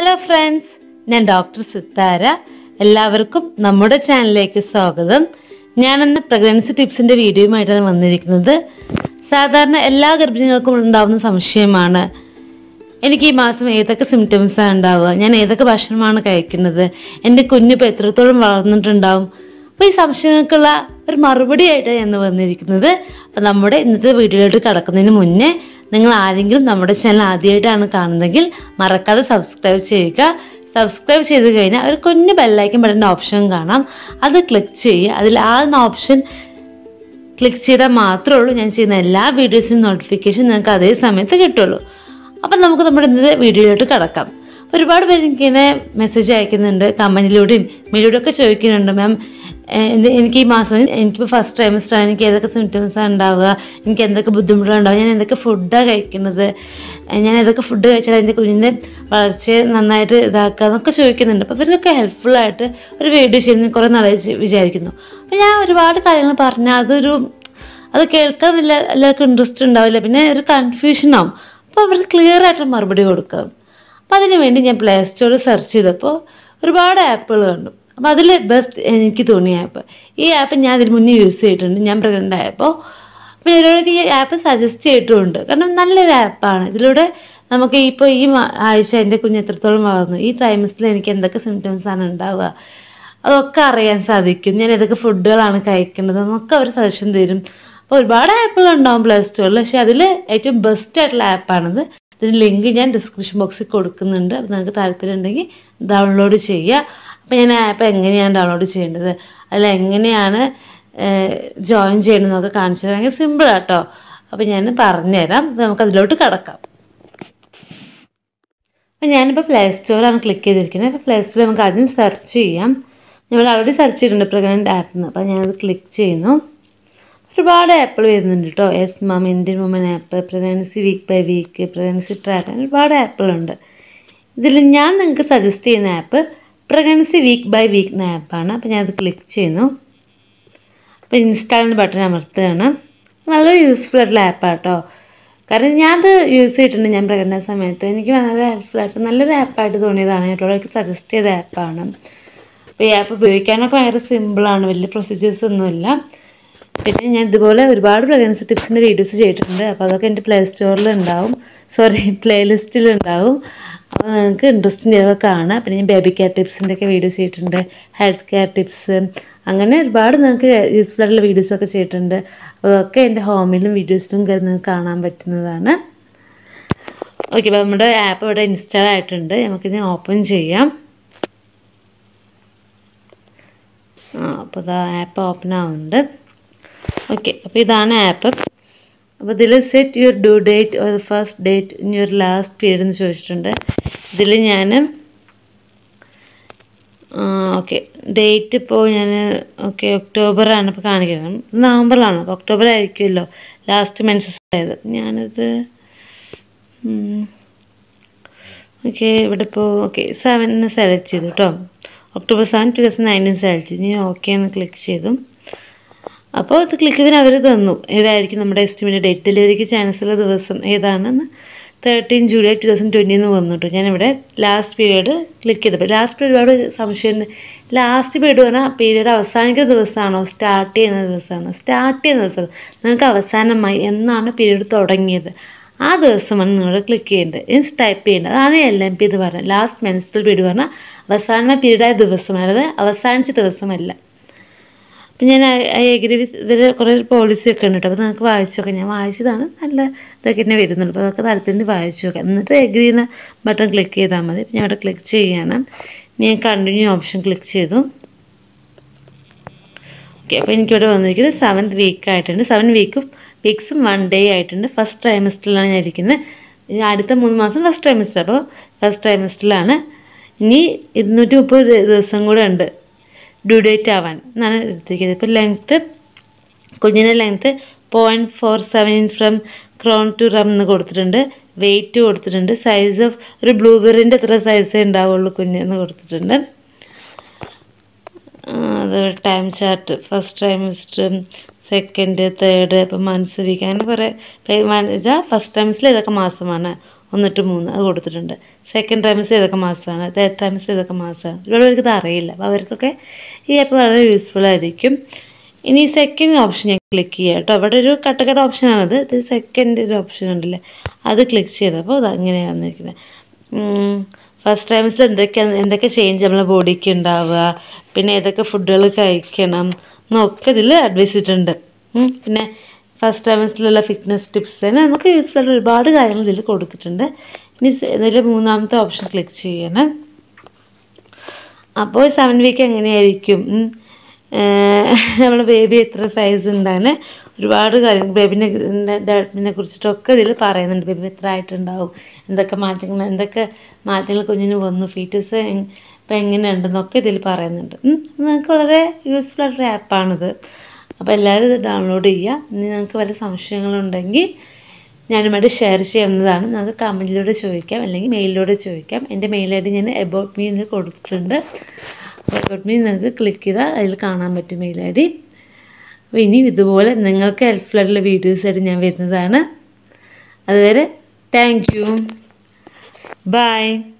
Hello friends, ഞാൻ doctor Sithara. എല്ലാവർക്കും നമ്മുടെ ചാനലിലേക്ക് സ്വാഗതം. ഞാനിന്ന് പ്രഗ്നൻസി ടിപ്സിന്റെ വീഡിയോയുമായിട്ടാണ് വന്നിരിക്കുന്നത്. സാധാരണ എല്ലാ ഗർഭിണികൾക്കും ഉണ്ടാകുന്ന സംശയമാണ്, എനിക്ക് ഈ മാസം ഏതൊക്കെ സിംറ്റംസാണ് ഉണ്ടാവുക, ഞാൻ ഏതൊക്കെ ഭക്ഷണമാണ് കഴിക്കുന്നത്, എൻ്റെ കുഞ്ഞിപ്പോൾ എത്രത്തോളം വളർന്നിട്ടുണ്ടാവും. അപ്പോൾ ഈ സംശയങ്ങൾക്കുള്ള ഒരു മറുപടി ആയിട്ടാണ് ഞാൻ വന്നിരിക്കുന്നത്. അപ്പോൾ നമ്മുടെ ഇന്നത്തെ വീഡിയോയിലോട്ട് കടക്കുന്നതിന് മുന്നേ നിങ്ങൾ ആരെങ്കിലും നമ്മുടെ ചാനൽ ആദ്യമായിട്ടാണ് കാണുന്നതെങ്കിൽ മറക്കാതെ സബ്സ്ക്രൈബ് ചെയ്യുക. സബ്സ്ക്രൈബ് ചെയ്ത് കഴിഞ്ഞാൽ ഒരു കുഞ്ഞു ബെല്ലൈക്കൻ ബട്ടൻ്റെ ഓപ്ഷൻ കാണാം, അത് ക്ലിക്ക് ചെയ്യുക. അതിൽ ആ ഓപ്ഷൻ ക്ലിക്ക് ചെയ്താൽ മാത്രമേ ഉള്ളൂ ഞാൻ ചെയ്യുന്ന എല്ലാ വീഡിയോസിനും നോട്ടിഫിക്കേഷൻ നിങ്ങൾക്ക് അതേ സമയത്ത് കിട്ടുള്ളൂ. അപ്പം നമുക്ക് നമ്മുടെ ഇന്നത്തെ വീഡിയോയിലോട്ട് കടക്കാം. ഒരുപാട് പേര് എനിക്കിങ്ങനെ മെസ്സേജ് അയക്കുന്നുണ്ട്, കമൻറ്റിലൂടെയും മെയിലൂടെയും ഒക്കെ ചോദിക്കുന്നുണ്ട്, മാം എനിക്ക് ഈ മാസം എനിക്കിപ്പോൾ ഫസ്റ്റ് ട്രൈമസ്റ്ററാണ്, എനിക്ക് ഏതൊക്കെ സിംറ്റംസാണ് ഉണ്ടാവുക, എനിക്ക് എന്തൊക്കെ ബുദ്ധിമുട്ടുകളുണ്ടാവുക, ഞാൻ എന്തൊക്കെ ഫുഡാണ് കഴിക്കുന്നത്, ഞാൻ ഏതൊക്കെ ഫുഡ് കഴിച്ചാൽ എൻ്റെ കുഞ്ഞിൻ്റെ വളർച്ചയെ നന്നായിട്ട് ഇതാക്കുക എന്നൊക്കെ ചോദിക്കുന്നുണ്ട്. അപ്പോൾ ഇവർക്കൊക്കെ ഹെൽപ്ഫുള്ളായിട്ട് ഒരു വീഡിയോ ചെയ്യുന്ന കുറേ നാളെ വിചാരിക്കുന്നു. അപ്പോൾ ഞാൻ ഒരുപാട് കാര്യങ്ങൾ പറഞ്ഞാൽ അത് കേൾക്കാൻ എല്ലാവർക്കും ഇൻട്രസ്റ്റ് ഉണ്ടാവില്ല, പിന്നെ ഒരു കൺഫ്യൂഷനാവും. അപ്പോൾ അവർക്ക് ക്ലിയർ ആയിട്ട് മറുപടി കൊടുക്കാം. അപ്പോൾ അതിന് വേണ്ടി ഞാൻ പ്ലേ സ്റ്റോറിൽ സെർച്ച് ചെയ്തപ്പോൾ ഒരുപാട് ആപ്പുകൾ കണ്ടു. അപ്പോൾ അതിൽ ബെസ്റ്റ് എനിക്ക് തോന്നിയ ആപ്പ്, ഈ ആപ്പ് ഞാൻ ഇതിന് മുന്നേ യൂസ് ചെയ്തിട്ടുണ്ട്. ഞാൻ പ്രഗ്നൻ്റ് ആയപ്പോൾ പേരോടൊക്കെ ഈ ആപ്പ് സജസ്റ്റ് ചെയ്തിട്ടുമുണ്ട്. കാരണം നല്ലൊരു ആപ്പാണ്. ഇതിലൂടെ നമുക്ക് ഇപ്പോൾ ഈ ആഴ്ച എൻ്റെ കുഞ്ഞ് എത്രത്തോളം വളർന്നു, ഈ ട്രൈമസ്റ്ററിൽ എനിക്ക് എന്തൊക്കെ സിംറ്റംസാണ് ഉണ്ടാവുക, അതൊക്കെ അറിയാൻ സാധിക്കും. ഞാൻ ഏതൊക്കെ ഫുഡുകളാണ് കഴിക്കുന്നത് എന്നൊക്കെ അവർ സജഷൻ തരും. അപ്പോൾ ഒരുപാട് ആപ്പുകൾ ഉണ്ടാവും പ്ലേ സ്റ്റോറിൽ, പക്ഷേ അതിൽ ഏറ്റവും ബെസ്റ്റ് ആയിട്ടുള്ള ആപ്പാണിത്. ഇതിന് ലിങ്ക് ഞാൻ ഡിസ്ക്രിപ്ഷൻ ബോക്സിൽ കൊടുക്കുന്നുണ്ട്. അപ്പോൾ നിങ്ങൾക്ക് താല്പര്യം ഉണ്ടെങ്കിൽ ഡൗൺലോഡ് ചെയ്യുക. അപ്പോൾ ഞാൻ ആപ്പ് എങ്ങനെയാണ് ഡൗൺലോഡ് ചെയ്യേണ്ടത്, അതിൽ എങ്ങനെയാണ് ജോയിൻ ചെയ്യണമെന്നൊക്കെ കാണിച്ചു തരാം. ഭയങ്കര സിമ്പിളാട്ടോ. അപ്പോൾ ഞാൻ പറഞ്ഞുതരാം, നമുക്ക് അതിലോട്ട് കടക്കാം. അപ്പോൾ ഞാനിപ്പോൾ പ്ലേ സ്റ്റോറാണ് ക്ലിക്ക് ചെയ്തിരിക്കുന്നത്. അപ്പോൾ പ്ലേ സ്റ്റോറിൽ നമുക്ക് ആദ്യം സെർച്ച് ചെയ്യാം. നമ്മൾ ഓൾറെഡി സെർച്ച് ചെയ്തിട്ടുണ്ട് പ്രഗ്നൻ്റ് ആപ്പ്. അപ്പോൾ ഞാനത് ക്ലിക്ക് ചെയ്യുന്നു. ഒരുപാട് ആപ്പുകൾ വരുന്നുണ്ട് കേട്ടോ. Yes ma'am, Indian woman app, pregnancy week by week, pregnancy track, ഒരുപാട് ആപ്പുകളുണ്ട്. ഇതിൽ ഞാൻ നിങ്ങൾക്ക് സജസ്റ്റ് ചെയ്യുന്ന app pregnancy week by week എന്ന ആപ്പാണ്. അപ്പോൾ ഞാനത് ക്ലിക്ക് ചെയ്യുന്നു. അപ്പോൾ ഇൻസ്റ്റാളിൻ്റെ ബട്ടൺ അമർത്തുകയാണ്. നല്ലൊരു യൂസ്ഫുൾ ആയിട്ടുള്ള ആപ്പാണ് കേട്ടോ. കാരണം ഞാനത് യൂസ് ചെയ്തിട്ടുണ്ട്. ഞാൻ പ്രഗ്നൻ്റ് സമയത്ത് എനിക്ക് വളരെ ഹെൽപ്ഫുള്ളായിട്ട് നല്ലൊരു ആപ്പായിട്ട് തോന്നിയതാണ്. മറ്റുള്ളവർക്ക് സജസ്റ്റ് ചെയ്ത ആപ്പാണ്. അപ്പോൾ ഈ ആപ്പ് ഉപയോഗിക്കാനൊക്കെ ഭയങ്കര സിമ്പിളാണ്, വലിയ പ്രൊസീജിയേഴ്സ് ഒന്നുമില്ല. പിന്നെ ഞാൻ ഇതുപോലെ ഒരുപാട് പ്രഗ്നൻസി ടിപ്സിൻ്റെ വീഡിയോസ് ചെയ്തിട്ടുണ്ട്. അപ്പോൾ അതൊക്കെ എൻ്റെ പ്ലേ സ്റ്റോറിലുണ്ടാവും, പ്ലേലിസ്റ്റിലുണ്ടാവും. അപ്പോൾ നിങ്ങൾക്ക് ഇൻട്രസ്റ്റിംഗ് ചെയ്തൊക്കെ കാണാം. പിന്നെ ഞാൻ ബേബി കെയർ ടിപ്സിൻ്റെ ഒക്കെ വീഡിയോസ് ചെയ്തിട്ടുണ്ട്, ഹെൽത്ത് കെയർ ടിപ്സ്, അങ്ങനെ ഒരുപാട് നിങ്ങൾക്ക് യൂസ്ഫുൾ ആയിട്ടുള്ള വീഡിയോസൊക്കെ ചെയ്തിട്ടുണ്ട്. അതൊക്കെ എൻ്റെ ഹോമിലും വീഡിയോസിലും നിങ്ങൾക്ക് കാണാൻ പറ്റുന്നതാണ്. ഓക്കെ, അപ്പോൾ നമ്മുടെ ആപ്പ് ഇവിടെ ഇൻസ്റ്റാൾ ആയിട്ടുണ്ട്. നമുക്കിത് ഓപ്പൺ ചെയ്യാം. അപ്പോൾ ഇതാ ആപ്പ് ഓപ്പൺ ആവുന്നുണ്ട്. ഓക്കെ, അപ്പോൾ ഇതാണ് ആപ്പ്. അപ്പോൾ ഇതിൽ set your due date or first date in your last period എന്ന് ചോദിച്ചിട്ടുണ്ട്. ഇതിൽ ഞാൻ ഡേറ്റ് ഇപ്പോൾ ഞാൻ ഒക്ടോബറാണ് ഇപ്പോൾ കാണിക്കുന്നത്. നവംബറിലാണ്, അപ്പോൾ ഒക്ടോബർ ആയിരിക്കുമല്ലോ ലാസ്റ്റ് മെൻസസ് ആയത്. ഞാനത് ഇവിടെ ഇപ്പോൾ 7 സെലക്ട് ചെയ്തു കേട്ടോ. ഒക്ടോബർ 7, 2019 സെലക്ട് ചെയ്തു. ഞാൻ ഓക്കെ എന്ന് ക്ലിക്ക് ചെയ്തു. അപ്പോൾ ഇത് ക്ലിക്ക് ചെയ്തിന് അവർ തന്നു ഏതായിരിക്കും നമ്മുടെ എസ്റ്റിമേറ്റ് ഡേറ്റ്, ഡെലിവറിക്ക് ചാൻസ് ഉള്ള ദിവസം ഏതാണെന്ന്. 13 ജൂലൈ 2020 എന്ന് വന്നു കേട്ടോ. ഞാനിവിടെ ലാസ്റ്റ് പീരീഡ് ക്ലിക്ക് ചെയ്തപ്പോൾ ലാസ്റ്റ് പീരീഡ് ഒരുപാട് സംശയം. ലാസ്റ്റ് പീരീഡ് പറഞ്ഞാൽ പീരീഡ് അവസാനിക്കുന്ന ദിവസമാണോ സ്റ്റാർട്ട് ചെയ്യുന്ന ദിവസമാണോ? സ്റ്റാർട്ട് ചെയ്യുന്ന ദിവസം. നിങ്ങൾക്ക് അവസാനമായി എന്നാണ് പീരീഡ് തുടങ്ങിയത് ആ ദിവസമാണ് നിങ്ങൾ ക്ലിക്ക് ചെയ്യേണ്ടത്. ഇനി ടൈപ്പ് ചെയ്യേണ്ടത്. അതാണ് LMP എന്ന് പറഞ്ഞത്. ലാസ്റ്റ് മെൻസ്ട്രൽ പീരീഡ് പറഞ്ഞാൽ അവസാന പീരീഡായ ദിവസമാണ്, അതായത് അവസാനിച്ച ദിവസമല്ല. അപ്പം ഞാൻ എഗ്രി വിത്ത് ഇതിൽ കുറേ പോളിസിയൊക്കെ ഉണ്ട് കേട്ടോ. അപ്പോൾ നിങ്ങൾക്ക് വായിച്ചു നോക്കാം. ഞാൻ വായിച്ചതാണ്, നല്ല ഇതൊക്കെ തന്നെ വരുന്നുള്ളൂ. അപ്പോൾ അതൊക്കെ താല്പര്യം വായിച്ചു നോക്കാം. എന്നിട്ട് എഗ്രി എന്ന ബട്ടൺ ക്ലിക്ക് ചെയ്താൽ മതി. ഞാൻ അവിടെ ക്ലിക്ക് ചെയ്യാണ്. ഞാൻ കണ്ടിന്യൂ ഓപ്ഷൻ ക്ലിക്ക് ചെയ്തു. ഓക്കെ, അപ്പോൾ എനിക്കിവിടെ വന്നിരിക്കുന്നത് 7th വീക്ക് ആയിട്ടുണ്ട്. 7 വീക്സും 1 ഡേ ആയിട്ടുണ്ട്. ഫസ്റ്റ് ട്രൈമസ്റ്ററിലാണ് ഞാൻ ഇരിക്കുന്നത്. അടുത്ത 3 മാസം ഫസ്റ്റ് ട്രൈമസ്റ്റർ. അപ്പോൾ ഫസ്റ്റ് ട്രൈമസ്റ്ററിലാണ്. ഇനി 230 ദിവസം കൂടെ ഉണ്ട് ഡ്യൂ ഡേറ്റ് ആവാൻ എന്നാണ് എടുത്തിരിക്കുന്നത്. ഇപ്പോൾ ലെങ്ത്ത്, കുഞ്ഞിൻ്റെ length 0.47 from crown to rump എന്ന് കൊടുത്തിട്ടുണ്ട്. വെയിറ്റ് കൊടുത്തിട്ടുണ്ട്. സൈസ് ഓഫ് ഒരു ബ്ലൂബെറിൻ്റെ എത്ര സൈസേ ഉണ്ടാവുള്ളൂ കുഞ്ഞെന്ന് കൊടുത്തിട്ടുണ്ട്. അത് time chart, first trimester, second, third, ഇപ്പോൾ മന്ത്സ്, വീക്ക്, അങ്ങനെ കുറേ ഫസ്റ്റ് ട്രൈമസ്റ്ററിൽ ഇതൊക്കെ മാസമാണ് 1 to 3 അത് കൊടുത്തിട്ടുണ്ട്. സെക്കൻഡ് ട്രൈമസ്റ്റർ ഏതൊക്കെ മാസമാണ്, തേർഡ് ട്രൈമസ്റ്റർ ഏതൊക്കെ മാസമാണ്, ഒരുപാട് പേർക്ക് ഇത് അറിയില്ല. അപ്പോൾ അവർക്കൊക്കെ ഈ ആപ്പ് വളരെ യൂസ്ഫുൾ ആയിരിക്കും. ഇനി സെക്കൻഡ് ഓപ്ഷൻ ഞാൻ ക്ലിക്ക് ചെയ്യാം കേട്ടോ. അവിടെ ഒരു കട്ടക്കട്ട ഓപ്ഷനാണത്. ഇത് സെക്കൻഡ് ഒരു ഓപ്ഷൻ ഉണ്ടല്ലേ, അത് ക്ലിക്ക് ചെയ്തപ്പോൾ അത് അങ്ങനെയാണ് വന്നിരിക്കുന്നത്. ഫസ്റ്റ് ട്രൈമസ്റ്റർ എന്തൊക്കെ ചേഞ്ച് നമ്മളെ ബോഡിക്ക് ഉണ്ടാവുക, പിന്നെ ഏതൊക്കെ ഫുഡുകൾ കഴിക്കണം എന്നൊക്കെ ഇതിൽ അഡ്വൈസ് ചെയ്തിട്ടുണ്ട്. പിന്നെ ഫസ്റ്റ് ട്രൈമസ്റ്ററിലുള്ള ഫിറ്റ്നസ് ടിപ്സ് തന്നെ നമുക്ക് യൂസ്ഫുൾ ആയിട്ട് ഒരുപാട് കാര്യങ്ങൾ ഇതിൽ കൊടുത്തിട്ടുണ്ട്. ഇനി ഇതിൽ മൂന്നാമത്തെ ഓപ്ഷൻ ക്ലിക്ക് ചെയ്യണം. അപ്പോൾ 7 വീക്ക് എങ്ങനെയായിരിക്കും, നമ്മുടെ ബേബി എത്ര സൈസ് ഉണ്ടാകുന്ന ഒരുപാട് കാര്യങ്ങൾ ബേബിനെ ഡെവലപ്മെൻറ്റിനെ കുറിച്ചിട്ടൊക്കെ ഇതിൽ പറയുന്നുണ്ട്. ബേബി എത്ര ആയിട്ടുണ്ടാവും, എന്തൊക്കെ മാറ്റങ്ങൾ കുഞ്ഞിന് വന്നു, ഫീറ്റസ് ഇപ്പം എങ്ങനെയുണ്ടെന്നൊക്കെ ഇതിൽ പറയുന്നുണ്ട്. നിങ്ങൾക്ക് വളരെ യൂസ്ഫുൾ ആയിട്ടുള്ള ആപ്പാണിത്. അപ്പോൾ എല്ലാവരും ഇത് ഡൗൺലോഡ് ചെയ്യുക. ഇനി നിങ്ങൾക്ക് വല്ല സംശയങ്ങളുണ്ടെങ്കിൽ ഞാനുമായിട്ട് ഷെയർ ചെയ്യുന്നതാണ്. നിങ്ങൾക്ക് കമൻറ്റിലൂടെ ചോദിക്കാം, അല്ലെങ്കിൽ മെയിലിലൂടെ ചോദിക്കാം. എൻ്റെ മെയിൽ ഐ ഡി ഞാൻ എബൌട്ട് മീ എന്ന് കൊടുത്തിട്ടുണ്ട്. എബൌട്ട് മീ നിങ്ങൾക്ക് ക്ലിക്ക് ചെയ്താൽ അതിൽ കാണാൻ പറ്റും മെയിൽ ഐ ഡി. അപ്പോൾ ഇനി ഇതുപോലെ നിങ്ങൾക്ക് ഹെൽപ്ഫുൾ ആയിട്ടുള്ള വീഡിയോസായിട്ട് ഞാൻ വരുന്നതാണ്. അതുവരെ താങ്ക് യു, ബൈ.